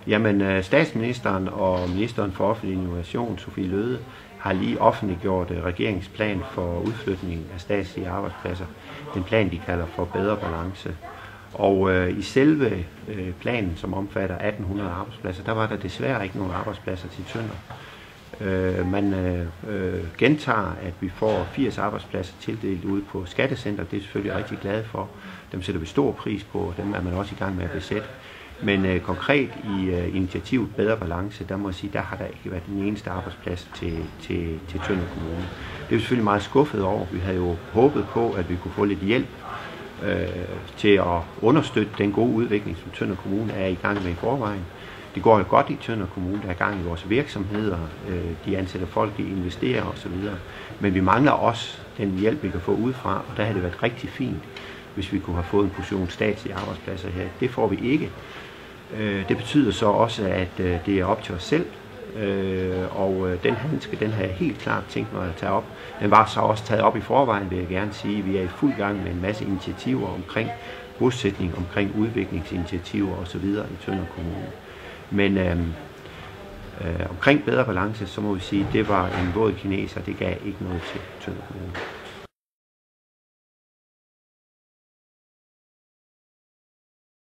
Jamen, statsministeren og ministeren for offentlig innovation, Sophie Løhde, har lige offentliggjort regeringsplan for udflytning af statslige arbejdspladser. Den plan, de kalder for bedre balance. Og i selve planen, som omfatter 1800 arbejdspladser, der var der desværre ikke nogen arbejdspladser til Tønder. Man gentager, at vi får 80 arbejdspladser tildelt ude på Skattecenter. Det er selvfølgelig rigtig glade for. Dem sætter vi stor pris på. Dem er man også i gang med at besætte. Men konkret i initiativet Bedre Balance, der må jeg sige, der har der ikke været den eneste arbejdsplads til Tønder Kommune. Det er vi selvfølgelig meget skuffet over. Vi havde jo håbet på, at vi kunne få lidt hjælp til at understøtte den gode udvikling, som Tønder Kommune er i gang med i forvejen. Det går jo godt i Tønder Kommune, der er gang i vores virksomheder, de ansætter folk, de investerer osv. Men vi mangler også den hjælp, vi kan få udefra, og der havde det været rigtig fint, hvis vi kunne have fået en portion statslige arbejdspladser her. Det får vi ikke. Det betyder så også, at det er op til os selv, og den handske, den har jeg helt klart tænkt mig at tage op. Den var så også taget op i forvejen, vil jeg gerne sige. Vi er i fuld gang med en masse initiativer omkring bosætning, omkring udviklingsinitiativer osv. i Tønder Kommune. Men omkring bedre balance, så må vi sige, at det var en våd kineser, det gav ikke noget til Tønder Kommune.